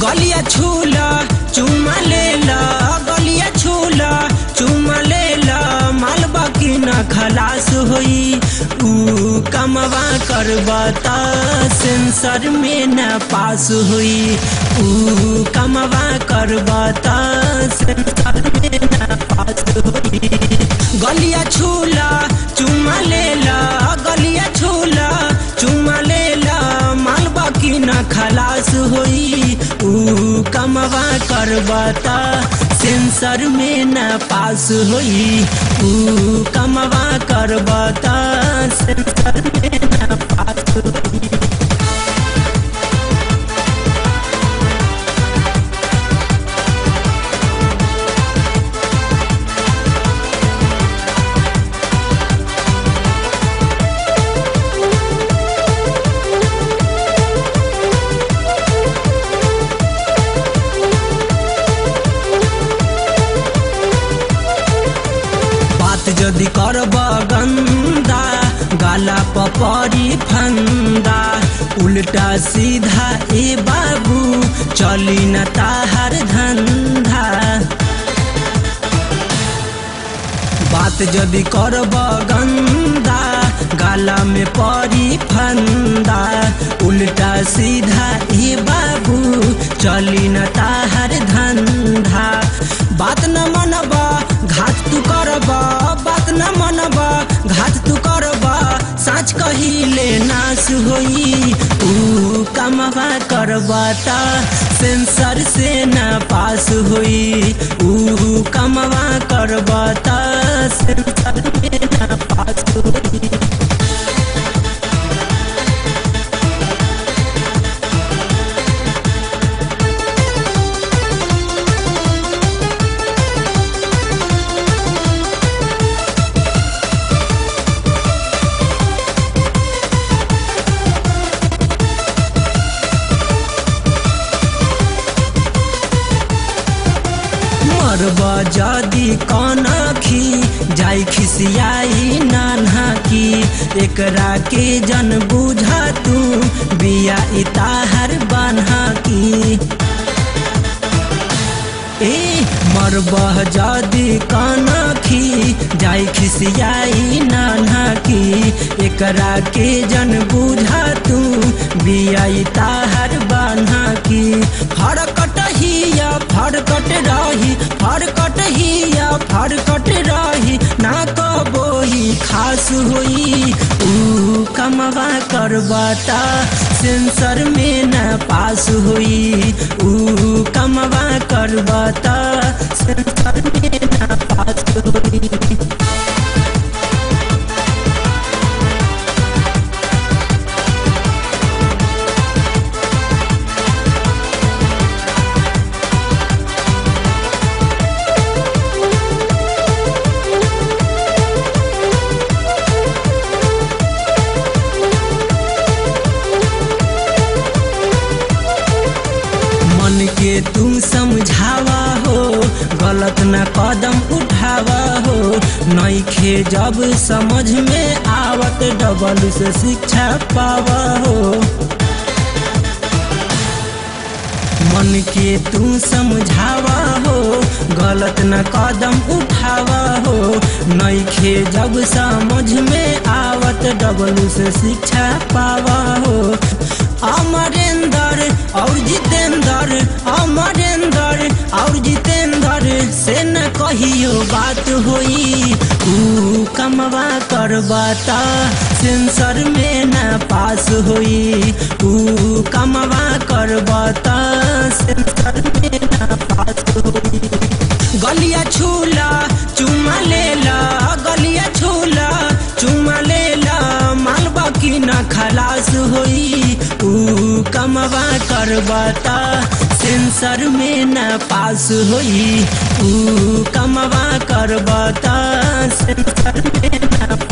गलिया छूला चुमा लेला, गलिया छूला चुमा लेला, मालबा की न खलास होई। ऊ कमवा करबता सेंसर में न पास हुई। ऊ कमवा करबता सेंसर में न पास हुई। गलिया छूला चुमा लेला, गलिया छूला चुमा लेला, मालबा की न खलास हुई। ऊ कमवा करबता सेंसर में न पास हुई। ऊ कमवा करबता सेंसर में न पास हुई। जदि करब गंदा गाला पपरी फंदा, उल्टा सीधा ए बाबू चली न ताहर धंधा। बात जदि करब गंदा गाला में परी फंदा, उल्टा सीधा ए बाबू चली न ताहर धंधा। बात न मनबा घात तू करबा, बात न मनबा घात तू करबा, साँच कहिले नाश होई। ऊ कमवा करबता सेंसर से न पास हुई। ऊ कमवा करबता सेंसर में न पास हुई। मरबा जदि कनखी जाई खिसियाई नान्हा की, एकरा के जन बुझा तू बिया इताहर बान्हा की। ए मरबा जदि कनखी जाई खिसियाई नान्हा की, एकरा के जन बुझा तू बिया इताहर बान्हा की। फरकट हिया फरकट रही, फरकट हिया फरकट रही, ना कबोही खास हुई। ऊ कमवा करबता सेंसर में न पास हुई। ऊ कमवा करबता सेंसर में न पास हुई। मन के तू समझावा हो, गलत न कदम उठावा हो, नइखे जब समझ में आवत डबल से शिक्षा पावा हो। मन के तू समझावा हो, गलत न कदम उठावा हो, नइखे जब समझ में आवत डबल से शिक्षा पावा हो। अमरेंद्र और जितेंद्र, अमरेंद्र और जितेंद्र से न कहियो बात होई। ऊ कमवा करबता सेंसर में न पास हुई। ऊ कमवा करबता सेंसर में न पास हुई। गलिया छूला चुमा लेला, गलिया छूला चुमा लेला, मालबा की न खलास हुई। ऊ कमवा करबता सेंसर में न पास हुई। ऊ कमवा करबता सेंसर में न